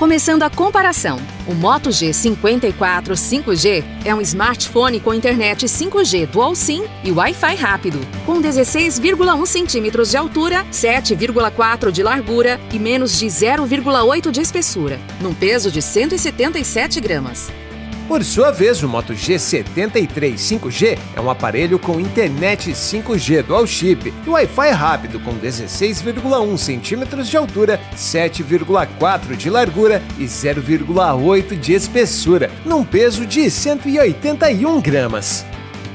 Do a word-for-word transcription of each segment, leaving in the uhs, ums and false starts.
Começando a comparação, o Moto G cinquenta e quatro cinco G é um smartphone com internet cinco G Dual SIM e Wi-Fi rápido, com dezesseis vírgula um centímetros de altura, sete vírgula quatro de largura e menos de zero vírgula oito de espessura, num peso de cento e setenta e sete gramas. Por sua vez, o Moto G setenta e três cinco G é um aparelho com internet cinco G Dual Chip e Wi-Fi rápido com dezesseis vírgula um centímetros de altura, sete vírgula quatro de largura e zero vírgula oito de espessura, num peso de cento e oitenta e um gramas.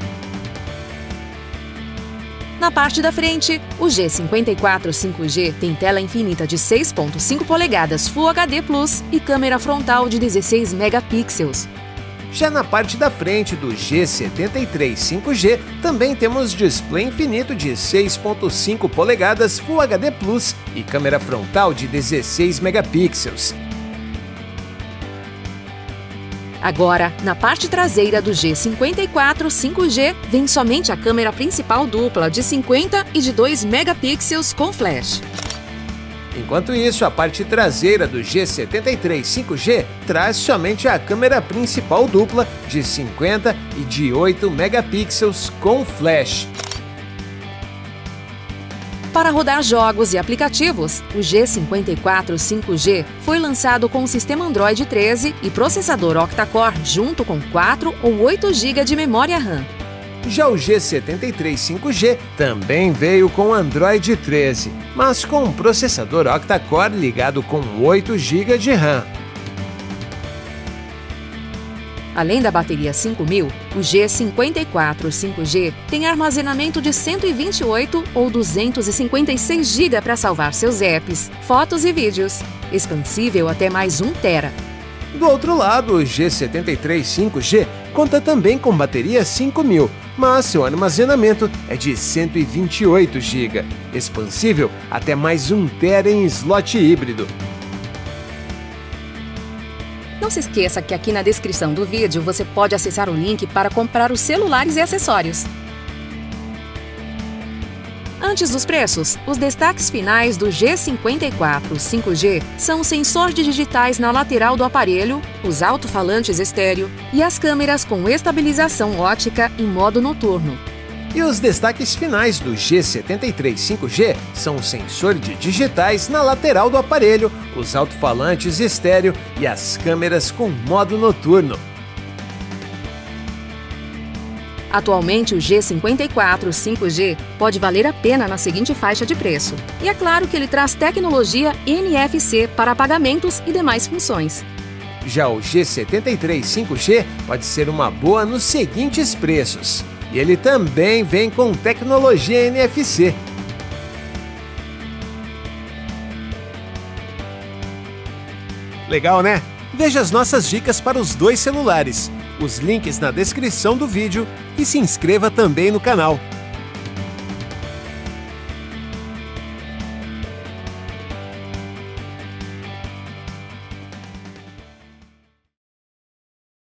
Na parte da frente, o G cinquenta e quatro cinco G tem tela infinita de seis vírgula cinco polegadas Full H D Plus e câmera frontal de dezesseis megapixels. Já na parte da frente do G setenta e três cinco G, também temos display infinito de seis vírgula cinco polegadas Full H D Plus e câmera frontal de dezesseis megapixels. Agora, na parte traseira do G cinquenta e quatro cinco G, vem somente a câmera principal dupla de cinquenta e de dois megapixels com flash. Enquanto isso, a parte traseira do G setenta e três cinco G traz somente a câmera principal dupla de cinquenta e de oito megapixels com flash. Para rodar jogos e aplicativos, o G cinquenta e quatro cinco G foi lançado com o sistema Android treze e processador octa-core junto com quatro ou oito gigas de memória RAM. Já o G setenta e três cinco G também veio com Android treze, mas com um processador octa-core ligado com oito gigas de RAM. Além da bateria cinco mil, o G cinquenta e quatro cinco G tem armazenamento de cento e vinte e oito ou duzentos e cinquenta e seis gigas para salvar seus apps, fotos e vídeos, expansível até mais um tera. Do outro lado, o G setenta e três cinco G conta também com bateria cinco mil, mas seu armazenamento é de cento e vinte e oito gigas, expansível até mais um tera em slot híbrido. Não se esqueça que aqui na descrição do vídeo você pode acessar o link para comprar os celulares e acessórios. Antes dos preços, os destaques finais do G cinquenta e quatro cinco G são os sensores digitais na lateral do aparelho, os alto-falantes estéreo e as câmeras com estabilização ótica em modo noturno. E os destaques finais do G setenta e três cinco G são os sensores digitais na lateral do aparelho, os alto-falantes estéreo e as câmeras com modo noturno. Atualmente, o G cinquenta e quatro cinco G pode valer a pena na seguinte faixa de preço. E é claro que ele traz tecnologia N F C para pagamentos e demais funções. Já o G setenta e três cinco G pode ser uma boa nos seguintes preços. E ele também vem com tecnologia N F C. Legal, né? Veja as nossas dicas para os dois celulares, os links na descrição do vídeo e se inscreva também no canal.